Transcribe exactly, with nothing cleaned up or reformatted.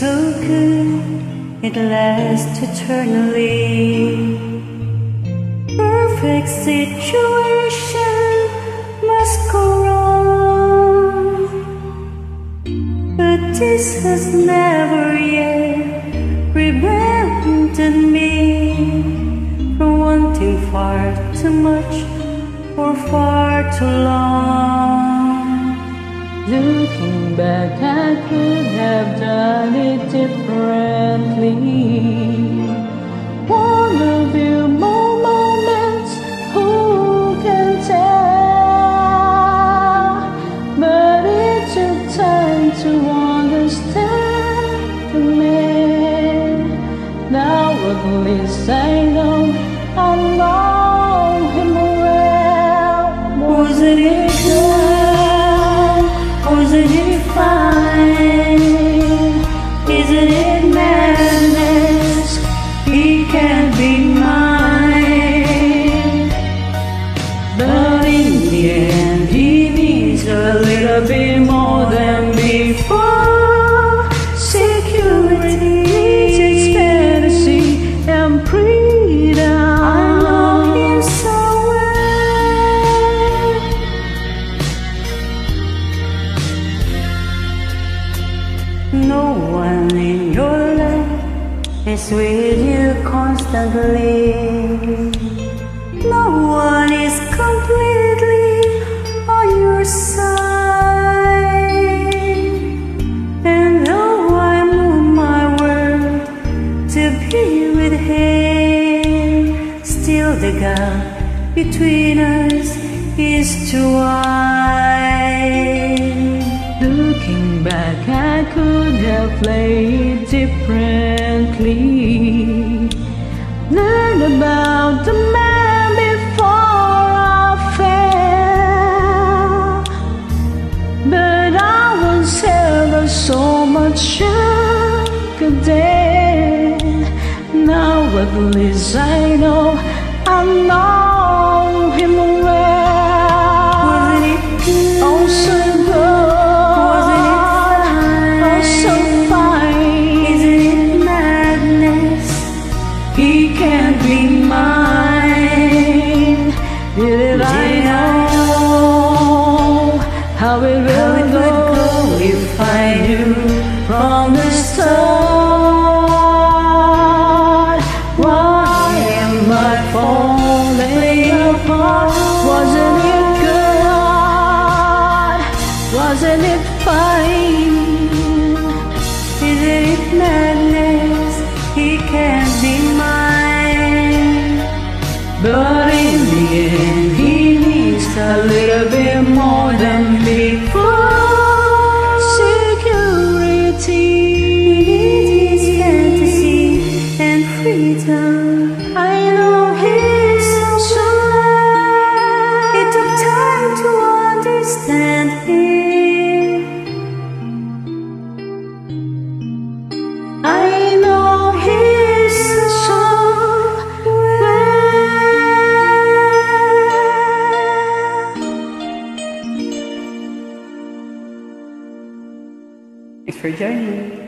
so good, it lasts eternally. Perfect situation must go wrong, but this has never yet prevented me from wanting far too much for far too long. Looking back, I could have done it differently. One of you more moments, who can tell? But it took time to understand the man. Now at least I know, I know him well. Wasn't it good? Wasn't it fine? Isn't it madness? He can't be mine. But in the end, he needs a little bit more than before. Security It's fantasy and freedom. I know him so well. No one in your life is with you constantly. No one is completely on your side. And though I move my world to be with him, still the gap between us is too wide. Looking back, I could have played differently. Learn about the man before I fell. But I was ever so much younger then. Now at least I know, I know him well. Wasn't it good? Oh, so good. He can't be mine. Did I know how it would go if I knew from the start? Why am I falling apart? Wasn't it good? Wasn't it fine? Isn't it madness? He can't be mine. But in the end, he needs a little bit more than before. Security, his fantasy and freedom. I know he's so well. It took time to understand him. I know he's so well. Thanks for joining.